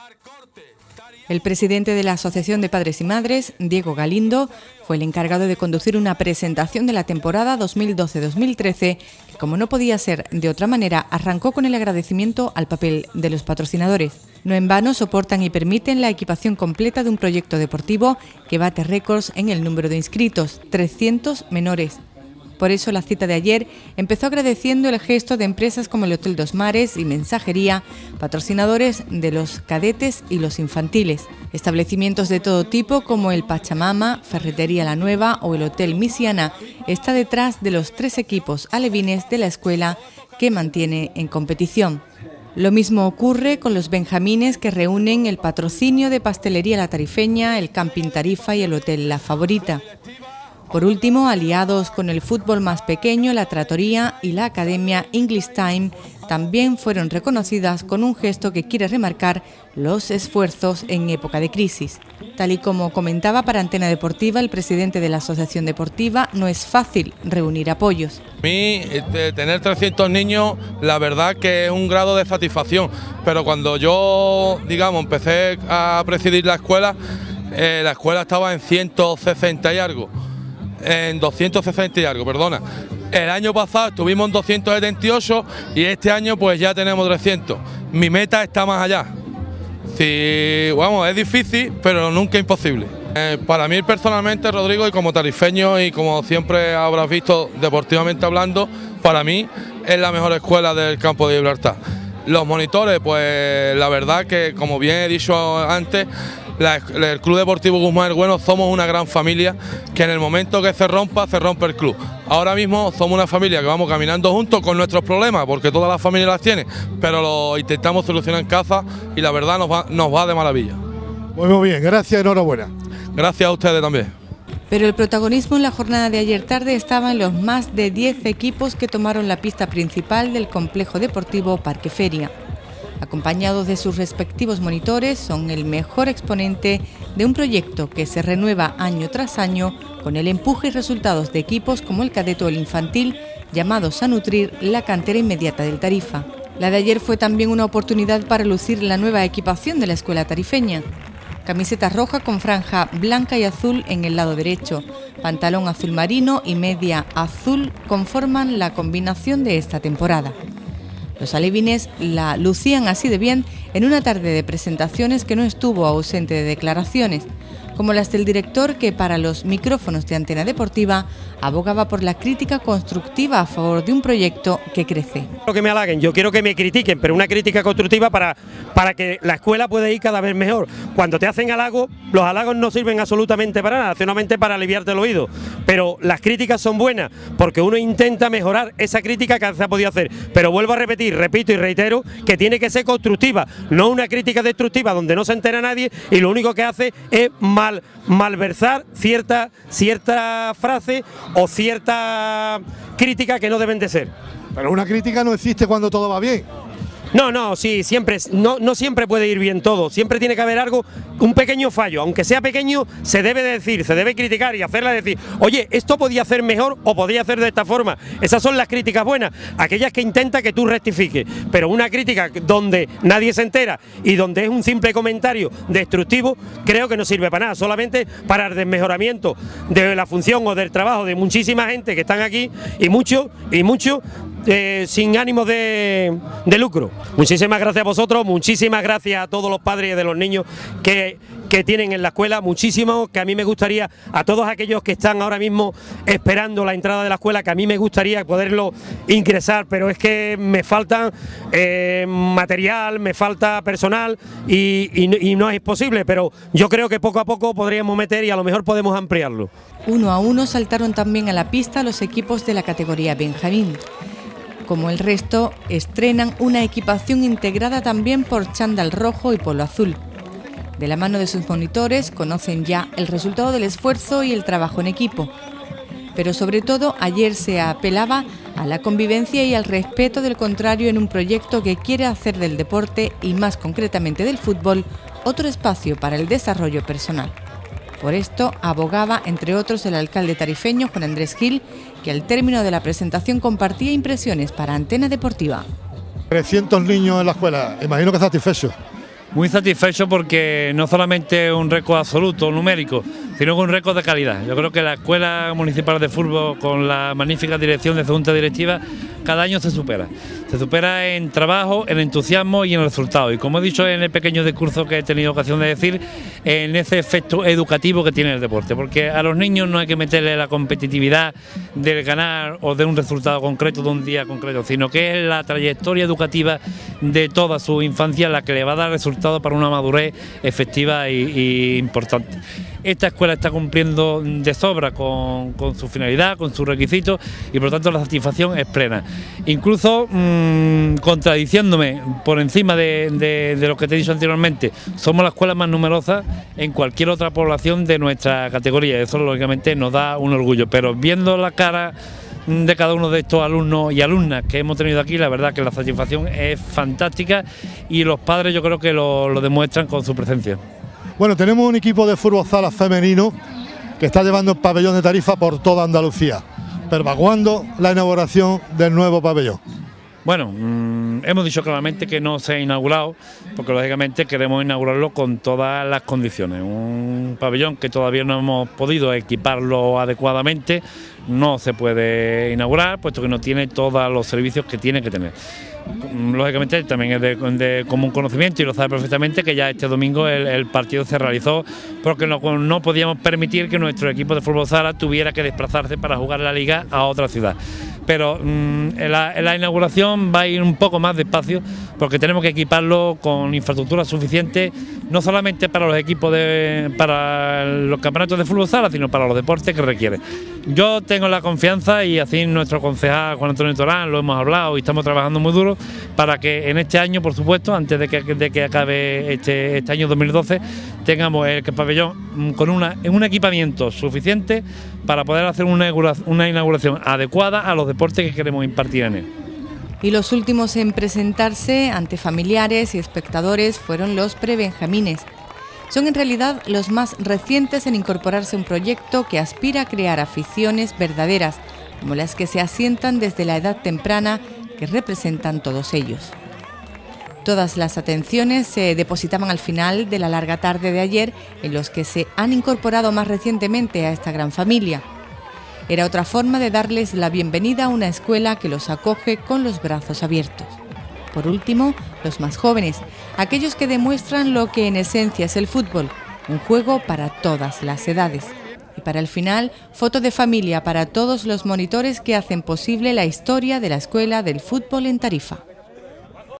El presidente de la Asociación de Padres y Madres, Diego Galindo, fue el encargado de conducir una presentación de la temporada 2012-2013 que, como no podía ser de otra manera, arrancó con el agradecimiento al papel de los patrocinadores. No en vano soportan y permiten la equipación completa de un proyecto deportivo que bate récords en el número de inscritos, 300 menores. Por eso la cita de ayer empezó agradeciendo el gesto de empresas como el Hotel Dos Mares y Mensajería, patrocinadores de los cadetes y los infantiles. Establecimientos de todo tipo como el Pachamama, Ferretería La Nueva o el Hotel Misiana está detrás de los 3 equipos alevines de la escuela que mantiene en competición. Lo mismo ocurre con los benjamines que reúnen el patrocinio de Pastelería La Tarifeña, el Camping Tarifa y el Hotel La Favorita. Por último, aliados con el fútbol más pequeño, la Tratoría y la Academia English Time también fueron reconocidas con un gesto que quiere remarcar los esfuerzos en época de crisis. Tal y como comentaba para Antena Deportiva el presidente de la Asociación Deportiva, no es fácil reunir apoyos. A mí, tener 300 niños, la verdad que es un grado de satisfacción, pero cuando yo, digamos, empecé a presidir la escuela estaba en 160 y algo. En 260 y algo, perdona. El año pasado estuvimos en 278 y este año pues ya tenemos 300. Mi meta está más allá. Sí, vamos, es difícil, pero nunca imposible. Para mí personalmente, Rodrigo, y como tarifeño y como siempre habrás visto deportivamente hablando, para mí es la mejor escuela del campo de Gibraltar. Los monitores, pues la verdad que, como bien he dicho antes, el Club Deportivo Guzmán el Bueno somos una gran familia que en el momento que se rompe el club. Ahora mismo somos una familia que vamos caminando juntos con nuestros problemas, porque todas las familias las tienen, pero lo intentamos solucionar en casa y la verdad nos va de maravilla. Muy bien, gracias, enhorabuena. Gracias a ustedes también. Pero el protagonismo en la jornada de ayer tarde estaba en los más de 10 equipos que tomaron la pista principal del complejo deportivo Parque Feria. Acompañados de sus respectivos monitores, son el mejor exponente de un proyecto que se renueva año tras año con el empuje y resultados de equipos como el cadete o el infantil, llamados a nutrir la cantera inmediata del Tarifa. La de ayer fue también una oportunidad para lucir la nueva equipación de la escuela tarifeña. Camiseta roja con franja blanca y azul en el lado derecho, pantalón azul marino y media azul conforman la combinación de esta temporada. Los alevines la lucían así de bien en una tarde de presentaciones que no estuvo ausente de declaraciones, como las del director que para los micrófonos de Antena Deportiva abogaba por la crítica constructiva a favor de un proyecto que crece. No que me halaguen, yo quiero que me critiquen, pero una crítica constructiva para que la escuela pueda ir cada vez mejor. Cuando te hacen halagos, los halagos no sirven absolutamente para nada, solamente para aliviarte el oído, pero las críticas son buenas porque uno intenta mejorar esa crítica que se ha podido hacer, pero vuelvo a repetir, repito y reitero que tiene que ser constructiva, no una crítica destructiva donde no se entera nadie y lo único que hace es malversar cierta frase o cierta crítica que no deben de ser. Pero una crítica no existe cuando todo va bien. No, sí, siempre, no siempre puede ir bien todo, siempre tiene que haber algo, un pequeño fallo, aunque sea pequeño, se debe decir, se debe criticar y hacerla decir, oye, esto podía hacer mejor o podía hacer de esta forma. Esas son las críticas buenas, aquellas que intenta que tú rectifiques, pero una crítica donde nadie se entera y donde es un simple comentario destructivo, creo que no sirve para nada, solamente para el desmejoramiento de la función o del trabajo de muchísima gente que están aquí y mucho sin ánimo de lucro. Muchísimas gracias a vosotros, muchísimas gracias a todos los padres de los niños que tienen en la escuela, muchísimo, que a mí me gustaría, a todos aquellos que están ahora mismo esperando la entrada de la escuela, que a mí me gustaría poderlo ingresar, pero es que me falta material, me falta personal y no es posible, pero yo creo que poco a poco podríamos meter y a lo mejor podemos ampliarlo. 1 a 1 saltaron también a la pista los equipos de la categoría Benjamín. Como el resto, estrenan una equipación integrada también por chándal rojo y polo azul. De la mano de sus monitores conocen ya el resultado del esfuerzo y el trabajo en equipo. Pero sobre todo ayer se apelaba a la convivencia y al respeto del contrario en un proyecto que quiere hacer del deporte y más concretamente del fútbol otro espacio para el desarrollo personal. Por esto abogaba, entre otros, el alcalde tarifeño Juan Andrés Gil, que al término de la presentación compartía impresiones para Antena Deportiva. 300 niños en la escuela, imagino que satisfechos. Muy satisfecho porque no solamente es un récord absoluto, numérico, sino que un récord de calidad. Yo creo que la Escuela Municipal de Fútbol, con la magnífica dirección de su junta directiva, cada año se supera. Se supera en trabajo, en entusiasmo y en resultados. Y como he dicho en el pequeño discurso que he tenido ocasión de decir, en ese efecto educativo que tiene el deporte. Porque a los niños no hay que meterle la competitividad del ganar o de un resultado concreto, de un día concreto, sino que es la trayectoria educativa de toda su infancia la que le va a dar resultados para una madurez efectiva y importante. Esta escuela está cumpliendo de sobra con su finalidad, con sus requisitos y por lo tanto la satisfacción es plena. Incluso contradiciéndome por encima de lo que te he dicho anteriormente, somos la escuela más numerosa en cualquier otra población de nuestra categoría. Eso lógicamente nos da un orgullo, pero viendo la cara de cada uno de estos alumnos y alumnas que hemos tenido aquí, la verdad que la satisfacción es fantástica y los padres yo creo que lo demuestran con su presencia. Bueno, tenemos un equipo de fútbol sala femenino que está llevando el pabellón de Tarifa por toda Andalucía, pervaguando la inauguración del nuevo pabellón. Bueno, hemos dicho claramente que no se ha inaugurado, porque lógicamente queremos inaugurarlo con todas las condiciones. Un pabellón que todavía no hemos podido equiparlo adecuadamente, no se puede inaugurar, puesto que no tiene todos los servicios que tiene que tener. Lógicamente también es de común conocimiento y lo sabe perfectamente que ya este domingo el partido se realizó porque no podíamos permitir que nuestro equipo de fútbol sala tuviera que desplazarse para jugar la liga a otra ciudad. Pero la inauguración va a ir un poco más despacio porque tenemos que equiparlo con infraestructura suficiente, no solamente para los equipos para los campeonatos de fútbol sala, sino para los deportes que requiere. Yo tengo la confianza y así nuestro concejal Juan Antonio Torán lo hemos hablado y estamos trabajando muy duro para que en este año, por supuesto, antes de que acabe este año 2012, tengamos el pabellón con un equipamiento suficiente para poder hacer una inauguración adecuada a los deportes que queremos impartir en él. Y los últimos en presentarse ante familiares y espectadores fueron los prebenjamines. Son en realidad los más recientes en incorporarse a un proyecto que aspira a crear aficiones verdaderas, como las que se asientan desde la edad temprana que representan todos ellos. Todas las atenciones se depositaban al final de la larga tarde de ayer en los que se han incorporado más recientemente a esta gran familia. Era otra forma de darles la bienvenida a una escuela que los acoge con los brazos abiertos. Por último, los más jóvenes, aquellos que demuestran lo que en esencia es el fútbol, un juego para todas las edades. Y para el final, foto de familia para todos los monitores que hacen posible la historia de la Escuela del Fútbol en Tarifa.